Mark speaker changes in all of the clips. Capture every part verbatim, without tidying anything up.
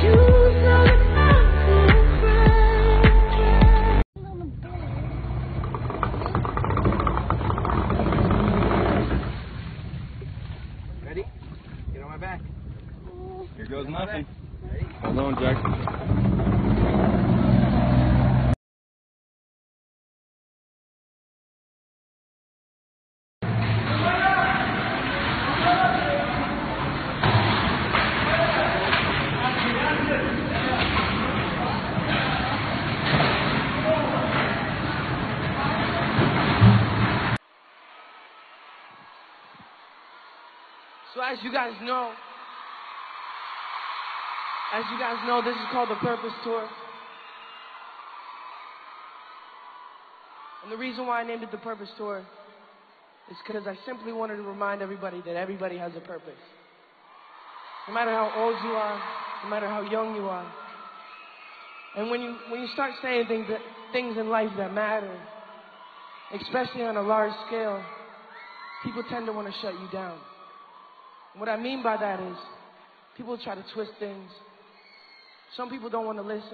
Speaker 1: Ready? Get on my back.
Speaker 2: Here goes nothing. Hold on, Jack.
Speaker 3: So as you guys know, as you guys know, this is called the Purpose Tour. And the reason why I named it the Purpose Tour is because I simply wanted to remind everybody that everybody has a purpose. No matter how old you are, no matter how young you are. And when you, when you start saying things, that, things in life that matter, especially on a large scale, people tend to want to shut you down. What I mean by that is, people try to twist things. Some people don't want to listen.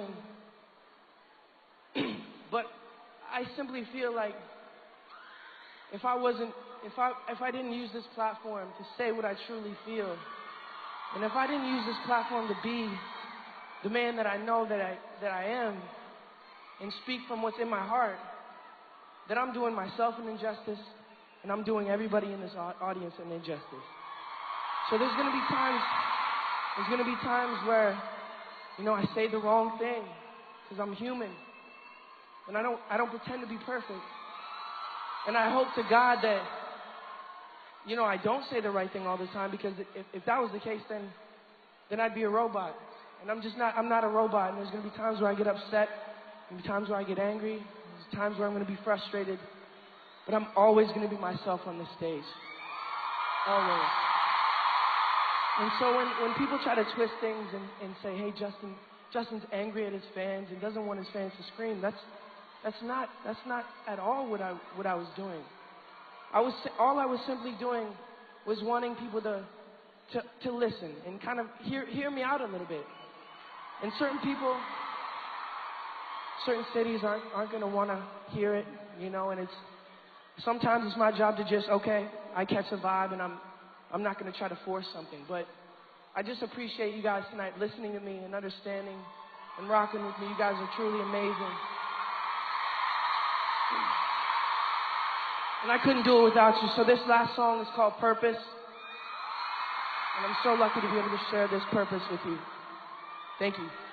Speaker 3: But I simply feel like if I wasn't, if I, if I didn't use this platform to say what I truly feel, and if I didn't use this platform to be the man that I know that I, that I am, and speak from what's in my heart, that I'm doing myself an injustice, and I'm doing everybody in this audience an injustice. So there's gonna be times, there's gonna be times where, you know, I say the wrong thing, because I'm human. And I don't, I don't pretend to be perfect. And I hope to God that, you know, I don't say the right thing all the time, because if, if that was the case, then, then I'd be a robot. And I'm just not, I'm not a robot. And there's gonna be times where I get upset, there's gonna be times where I get angry, there's times where I'm gonna be frustrated. But I'm always gonna be myself on this stage. Always. And so when, when people try to twist things and, and say, hey, Justin, Justin's angry at his fans and doesn't want his fans to scream, that's, that's, not, that's not at all what I, what I was doing. I was, all I was simply doing was wanting people to, to, to listen and kind of hear, hear me out a little bit. And certain people, certain cities aren't, aren't going to want to hear it, you know, and it's, sometimes it's my job to just, okay, I catch a vibe and I'm, I'm not going to try to force something, but I just appreciate you guys tonight listening to me and understanding and rocking with me. You guys are truly amazing. And I couldn't do it without you. So this last song is called Purpose. And I'm so lucky to be able to share this purpose with you. Thank you.